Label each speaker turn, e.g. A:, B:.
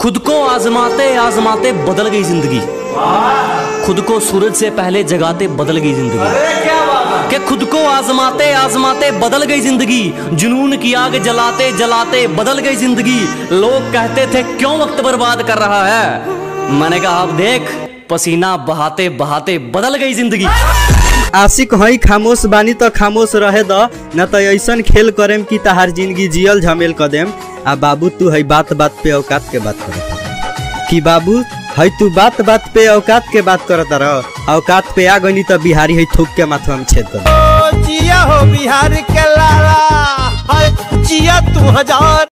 A: खुद को आजमाते आजमाते बदल गई जिंदगी। खुद को सूरज से पहले जगाते बदल गई जिंदगी। कि खुद को आजमाते आजमाते बदल गई जिंदगी। जुनून की आग जलाते जलाते बदल गई जिंदगी। लोग कहते थे क्यों वक्त बर्बाद कर रहा है, मैंने कहा अब देख पसीना बहाते बहाते बदल गई जिंदगी।
B: आशिक हई खामोश बानी तो खामोश रहे द, न तो ऐसन खेल करेम कि तहार जिंदगी जियल झमेल कदेम। आ बाबू तू हई बात बात पे औकात के बात करत कि बाबू हई तू बात बात पे औकात के बात करत रह। औकात पे आ गनी तो बिहारी हई थूक के माथा में छेद कर।
C: जिया हो बिहार के लाला, जिया तू हजार।